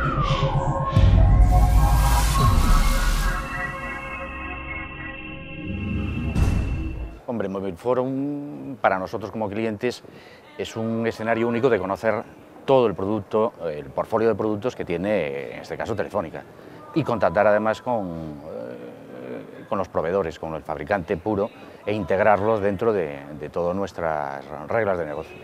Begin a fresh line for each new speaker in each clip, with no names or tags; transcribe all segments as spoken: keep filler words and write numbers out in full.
Hombre, Mobile Forum para nosotros como clientes es un escenario único de conocer todo el producto, el portfolio de productos que tiene, en este caso, Telefónica, y contactar además con, eh, con los proveedores, con el fabricante puro, e integrarlos dentro de, de todas nuestras reglas de negocio.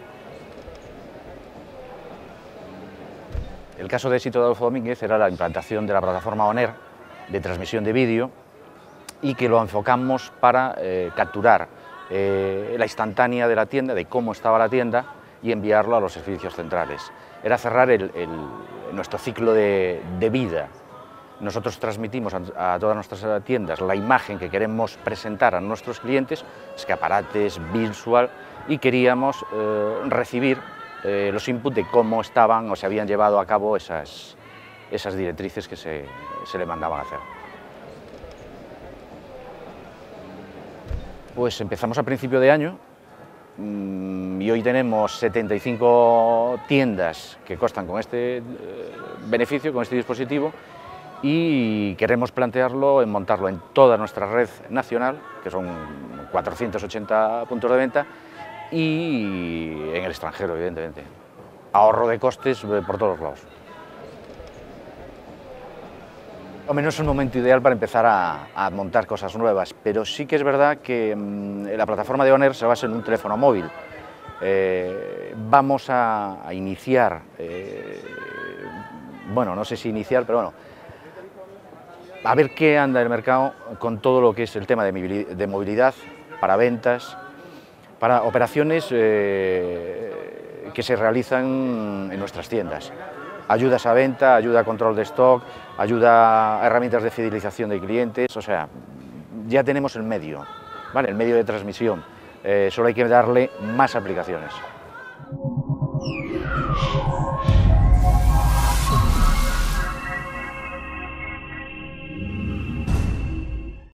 El caso de éxito de Adolfo Domínguez era la implantación de la plataforma ONER de transmisión de vídeo, y que lo enfocamos para eh, capturar eh, la instantánea de la tienda, de cómo estaba la tienda, y enviarlo a los servicios centrales. Era cerrar el, el, nuestro ciclo de, de vida. Nosotros transmitimos a, a todas nuestras tiendas la imagen que queremos presentar a nuestros clientes, escaparates, visual, y queríamos eh, recibir eh, los inputs de cómo estaban o se habían llevado a cabo esas, esas directrices que se, se le mandaban a hacer. Pues empezamos a principio de año y hoy tenemos setenta y cinco tiendas que constan con este beneficio, con este dispositivo, y queremos plantearlo en montarlo en toda nuestra red nacional, que son cuatrocientos ochenta puntos de venta, y en el extranjero, evidentemente. Ahorro de costes por todos lados. Hombre, no es un momento ideal para empezar a, a montar cosas nuevas, pero sí que es verdad que mmm, la plataforma de ONER se basa en un teléfono móvil. Eh, vamos a, a iniciar, eh, bueno, no sé si iniciar, pero bueno, a ver qué anda el mercado con todo lo que es el tema de movilidad, para ventas, para operaciones eh, que se realizan en nuestras tiendas. Ayudas a venta, ayuda a control de stock, ayuda a herramientas de fidelización de clientes, o sea, ya tenemos el medio, ¿vale? El medio de transmisión, eh, solo hay que darle más aplicaciones.